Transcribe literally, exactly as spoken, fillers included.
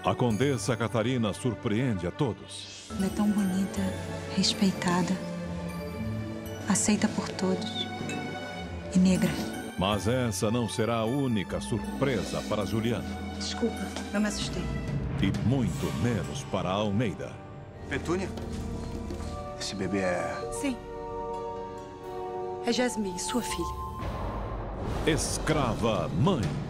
A Condessa Catarina surpreende a todos. Ela é tão bonita, respeitada, aceita por todos e negra. Mas essa não será a única surpresa para Juliana. Desculpa, eu me assustei. E muito menos para a Almeida. Petúnia? Esse bebê é... Sim. É Jasmine, sua filha. Escrava Mãe.